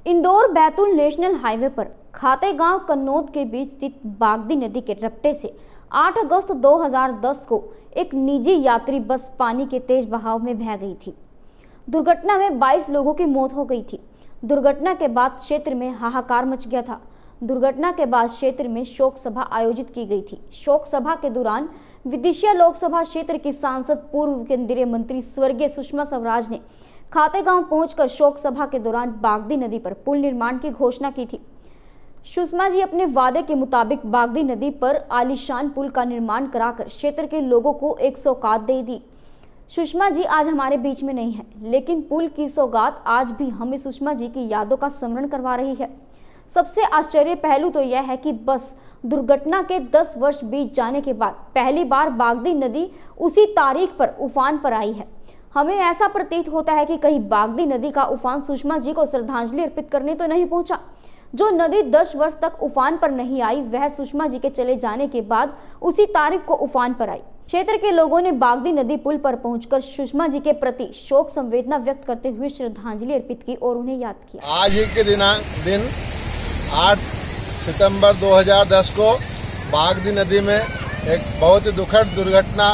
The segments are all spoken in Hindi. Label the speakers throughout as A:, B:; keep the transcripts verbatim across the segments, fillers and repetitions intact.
A: इंदौर बैतूल नेशनल हाईवे पर खातेगांव कन्नौद के बीच स्थित बागदी नदी के रपटे से आठ अगस्त दो हज़ार दस को एक निजी यात्री बस पानी के तेज बहाव में बह गई थी। दुर्घटना में बाईस लोगों की मौत हो गई थी। दुर्घटना के बाद क्षेत्र में हाहाकार मच गया था। दुर्घटना के बाद क्षेत्र में शोक सभा आयोजित की गई थी। शोक सभा के दौरान विदिशा लोकसभा क्षेत्र की सांसद पूर्व केंद्रीय मंत्री स्वर्गीय सुषमा स्वराज ने खातेगांव पहुंचकर शोक सभा के दौरान बागदी नदी पर पुल निर्माण की घोषणा की थी। सुषमा जी अपने वादे के मुताबिक बागदी नदी पर आलीशान पुल का निर्माण कराकर क्षेत्र के लोगों को एक सौगात दे दी। सुषमा जी आज हमारे बीच में नहीं है, लेकिन पुल की सौगात आज भी हमें सुषमा जी की यादों का स्मरण करवा रही है। सबसे आश्चर्य पहलू तो यह है कि बस दुर्घटना के दस वर्ष बीत जाने के बाद पहली बार बागदी नदी उसी तारीख पर उफान पर आई है। हमें ऐसा प्रतीत होता है कि कहीं बागदी नदी का उफान सुषमा जी को श्रद्धांजलि अर्पित करने तो नहीं पहुंचा। जो नदी दस वर्ष तक उफान पर नहीं आई, वह सुषमा जी के चले जाने के बाद उसी तारीख को उफान पर आई। क्षेत्र के लोगों ने बागदी नदी पुल पर पहुंचकर सुषमा जी के प्रति शोक संवेदना व्यक्त करते हुए श्रद्धांजलि अर्पित की और उन्हें याद किया।
B: आज ही के दिन दिन आठ सितंबर दो हज़ार दस को बागदी नदी में एक बहुत ही दुखद दुर्घटना,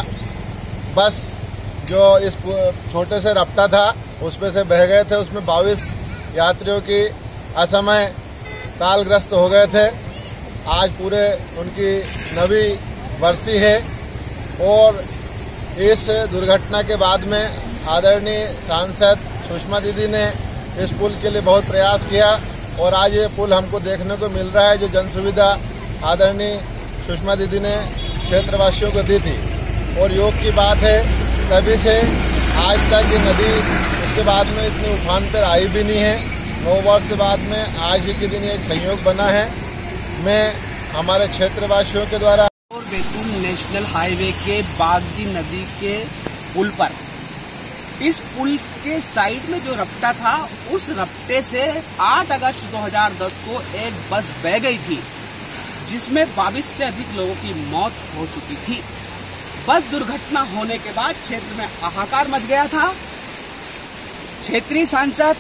B: बस जो इस छोटे से रपटा था उस पे से बह गए थे। उसमें बाईस यात्रियों की असमय कालग्रस्त हो गए थे। आज पूरे उनकी नवी वर्षी है और इस दुर्घटना के बाद में आदरणीय सांसद सुषमा दीदी ने इस पुल के लिए बहुत प्रयास किया और आज ये पुल हमको देखने को मिल रहा है, जो जन सुविधा आदरणीय सुषमा दीदी ने क्षेत्रवासियों को दी थी। और योग की बात है, तभी से आज तक ये नदी उसके बाद में इतनी उफान पर आई भी नहीं है। नौ वर्ष बाद में आज ही के दिन एक संयोग बना है। मैं हमारे क्षेत्रवासियों के द्वारा
C: और बैतूल नेशनल हाईवे के बागदी नदी के पुल पर, इस पुल के साइड में जो रपटा था, उस रपटे से आठ अगस्त दो हज़ार दस को एक बस बह गई थी, जिसमें बाईस से अधिक लोगों की मौत हो चुकी थी। बस दुर्घटना होने के बाद क्षेत्र में हाहाकार मच गया था। क्षेत्रीय सांसद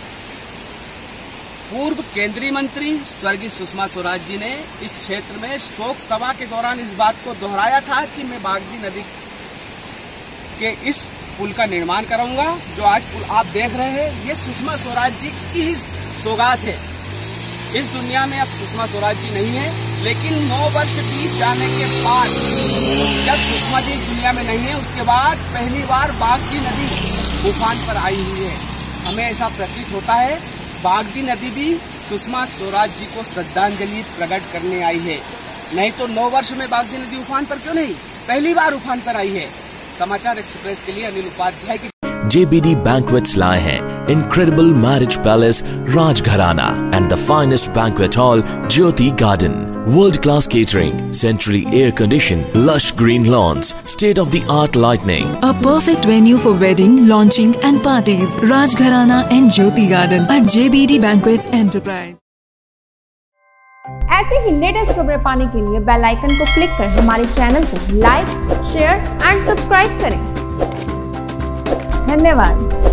C: पूर्व केंद्रीय मंत्री स्वर्गीय सुषमा स्वराज जी ने इस क्षेत्र में शोक सभा के दौरान इस बात को दोहराया था कि मैं बागदी नदी के इस पुल का निर्माण कराऊंगा। जो आज पुल आप देख रहे हैं, ये सुषमा स्वराज जी की ही सौगात है। इस दुनिया में अब सुषमा स्वराज जी नहीं है, लेकिन नौ वर्ष बीत जाने के बाद जब सुषमा जी इस दुनिया में नहीं है, उसके बाद पहली बार बागदी नदी उफान पर आई हुई है। हमें ऐसा प्रतीत होता है बागदी नदी भी सुषमा स्वराज जी को श्रद्धांजलि प्रकट करने आई है। नहीं तो नौ वर्ष में बागदी नदी उफान पर क्यों नहीं, पहली बार उफान पर आई है। समाचार एक्सप्रेस के लिए अनिल उपाध्याय की।
D: J B D Banquets लाए हैं incredible marriage palace Rajgharana and the finest banquet hall Jyoti Garden. World class catering, centrally air conditioned, lush green lawns, state of the art lighting.
E: A perfect venue for wedding, launching and parties. Rajgharana and Jyoti Garden at J B D Banquets Enterprise.
F: ऐसे ही लेटेस्ट खबरें पाने के लिए बेल आइकन को क्लिक कर हमारे चैनल को लाइक, शेयर एंड सब्सक्राइब करें। धन्यवाद।